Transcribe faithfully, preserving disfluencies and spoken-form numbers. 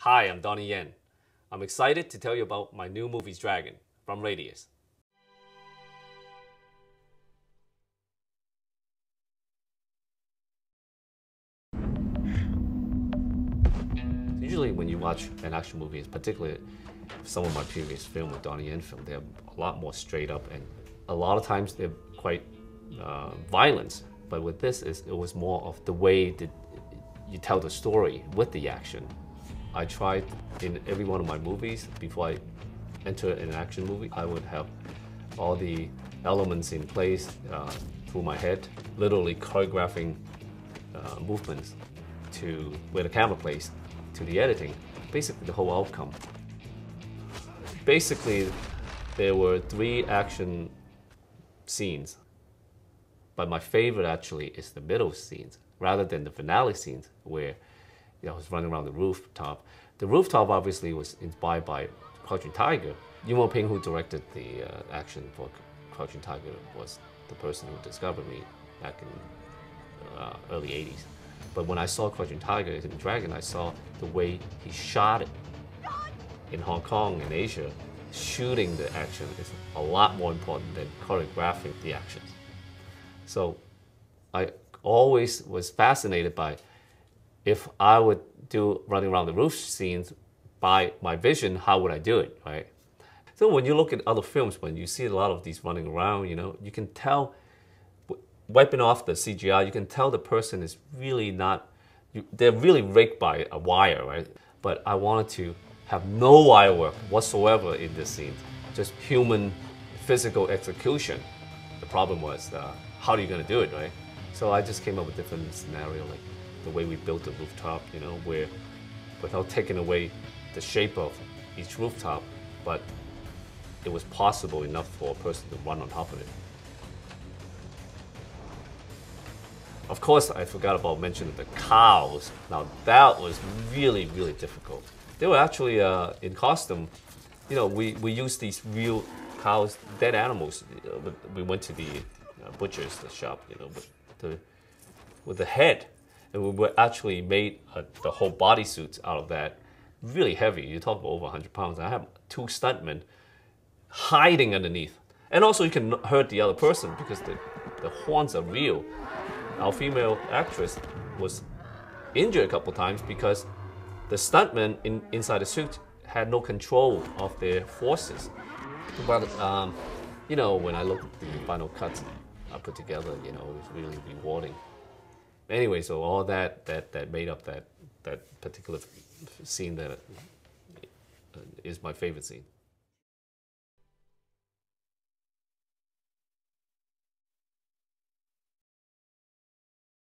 Hi, I'm Donnie Yen. I'm excited to tell you about my new movie Dragon from Radius. Usually when you watch an action movie, particularly some of my previous film with Donnie Yen film, they're a lot more straight up and a lot of times they're quite uh, violent. But with this, is it was more of the way that you tell the story with the action. I tried in every one of my movies, before I enter an action movie, I would have all the elements in place uh, through my head, literally choreographing uh, movements to where the camera plays, to the editing, basically the whole outcome. Basically, there were three action scenes, but my favorite actually is the middle scenes, rather than the finale scenes where you know, I was running around the rooftop. The rooftop obviously was inspired by Crouching Tiger. Yuen Woo-ping, who directed the uh, action for Crouching Tiger, was the person who discovered me back in uh, early eighties. But when I saw Crouching Tiger in Dragon, I saw the way he shot it in Hong Kong and Asia. Shooting the action is a lot more important than choreographing the actions. So I always was fascinated by if I would do running around the roof scenes by my vision, how would I do it, right? So when you look at other films, when you see a lot of these running around, you know, you can tell, wiping off the C G I, you can tell the person is really not, you, they're really rigged by a wire, right? But I wanted to have no wire work whatsoever in this scene, just human physical execution. The problem was, uh, how are you gonna do it, right? So I just came up with different scenario, like the way we built the rooftop, you know, where without taking away the shape of each rooftop, but it was possible enough for a person to run on top of it. Of course, I forgot about mentioning the cows. Now that was really, really difficult. They were actually uh, in costume. You know, we, we used these real cows, dead animals. We went to the uh, butcher's shop, you know, with the, with the head. And we were actually made uh, the whole bodysuits out of that. Really heavy, you talk about over one hundred pounds. I have two stuntmen hiding underneath. And also you can hurt the other person because the, the horns are real. Our female actress was injured a couple times because the stuntmen in, inside the suit had no control of their forces. But, um, you know, when I look at the final cuts I put together, you know, it was really rewarding. Anyway, so all that that that made up that that particular scene that is my favorite scene.